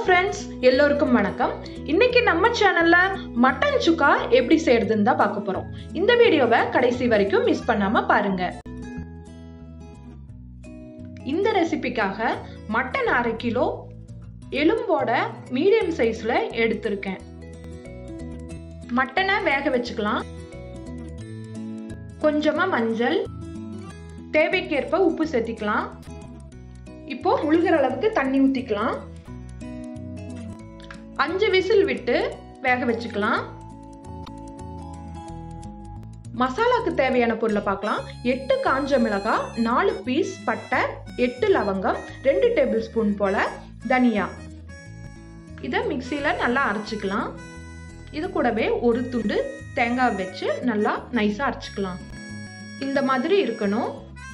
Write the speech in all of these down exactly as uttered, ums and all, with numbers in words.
friends, எல்லோருக்கும் வணக்கம். இன்னைக்கு நம்ம சேனல்ல மட்டன் சுக்கா எப்படி செய்யறதுன்னு தான் பார்க்க போறோம். இந்த வீடியோவை கடைசி வரைக்கும் மிஸ் பண்ணாம பாருங்க. இந்த ரெசிபிக்காக மட்டன் அரை கிலோ எலும்போட மீடியம் சைஸ்ல எடுத்திருக்கேன். மட்டனை வேக வச்சுக்கலாம். கொஞ்சமா மஞ்சள், தேவைக்கேற்ப உப்பு சேர்த்திக்கலாம். இப்போ முழுகிற அளவுக்கு தண்ணி ஊத்திக்கலாம். அஞ்சு விசில் விட்டு வேக வச்சுக்கலாம். மசாலாக்கு தேவையான பொருளை பார்க்கலாம். எட்டு காஞ்ச மிளகாய், நாலு பீஸ் பட்டை, எட்டு லவங்கம், ரெண்டு டேபிள் ஸ்பூன் போல தனியா. இதை மிக்சியில நல்லா அரைச்சுக்கலாம். இது கூடவே ஒரு துண்டு தேங்காய் வச்சு நல்லா நைஸா அரைச்சுக்கலாம். இந்த மாதிரி இருக்கணும்.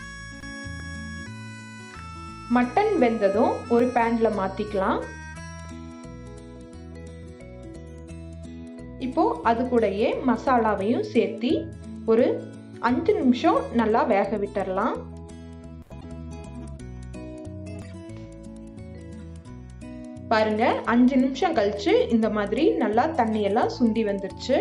மட்டன் வெந்ததும் ஒரு பேன்ல மாத்திக்கலாம். இப்போ அது கூடயே மசாலாவையும் சேர்த்து ஒரு அஞ்சு நிமிஷம் நல்லா வேக விட்டுறலாம். பாருங்க, அஞ்சு நிமிஷம் கழிச்சு இந்த மாதிரி நல்லா தண்ணி எல்லாம் சுண்டி வந்துருச்சு.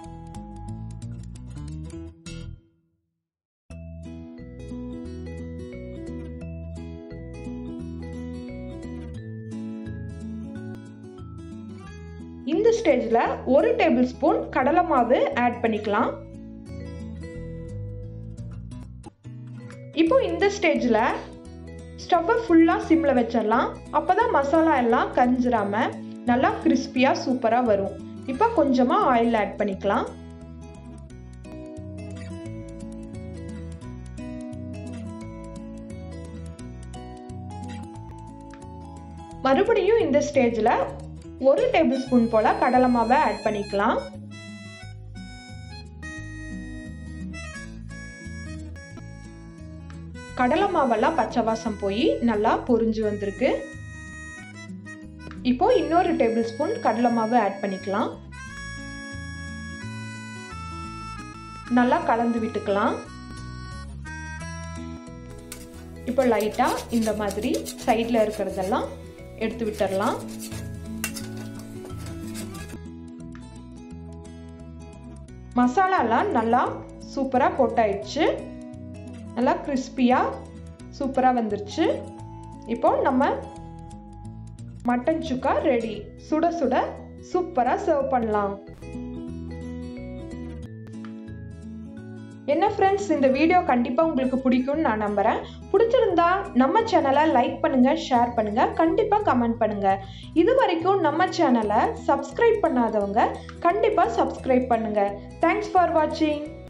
இந்த ஸ்டேஜ்ல ஒரு டேபிள் ஸ்பூன் கடலை மாவு ஆட் பண்ணிக்கலாம். இப்போ இந்த ஸ்டேஜ்ல ஸ்டவ்வை ஃபுல்லா சிம்ல வச்சிடலாம். அப்பதான் மசாலா எல்லாம் கரிஞ்சிராம நல்லா கிறிஸ்பியா சூப்பரா வரும். இப்போ கொஞ்சமா ஆயில் ஆட் பண்ணிக்கலாம். மறுபடியும் இந்த ஸ்டேஜ்ல ஒரு டேபிள் ஸ்பூன் போல கடலை மாவை ஆட் பண்ணிக்கலாம். கடலை மாவெல்லாம் பச்சை வாசம் போய் நல்லா பொரிஞ்சு வந்திருக்கு. இப்போ இன்னொரு டேபிள் ஸ்பூன் கடலை மாவு ஆட் பண்ணிக்கலாம். நல்லா கலந்து விட்டுக்கலாம். இப்போ லைட்டா இந்த மாதிரி சைட்ல இருக்கிறதெல்லாம் எடுத்து விட்டுறலாம். மசாலாலாம் நல்லா சூப்பரா போட்டாயிடுச்சு. நல்லா கிறிஸ்பியா சூப்பரா வந்துருச்சு. இப்போ நம்ம மட்டன் சுக்கா ரெடி. சுட சுட சூப்பரா சர்வ் பண்ணலாம். என்ன ஃப்ரெண்ட்ஸ், இந்த வீடியோ கண்டிப்பா உங்களுக்கு பிடிக்கும்னு நான் நம்புறேன். பிடிச்சிருந்தா நம்ம சேனலை லைக் பண்ணுங்க, ஷேர் பண்ணுங்க, கண்டிப்பா கமெண்ட் பண்ணுங்க. இது வரைக்கும் நம்ம சேனலை சப்ஸ்கிரைப் பண்ணாதவங்க கண்டிப்பா சப்ஸ்கிரைப் பண்ணுங்க. தேங்க்ஸ் ஃபார் வாட்சிங்.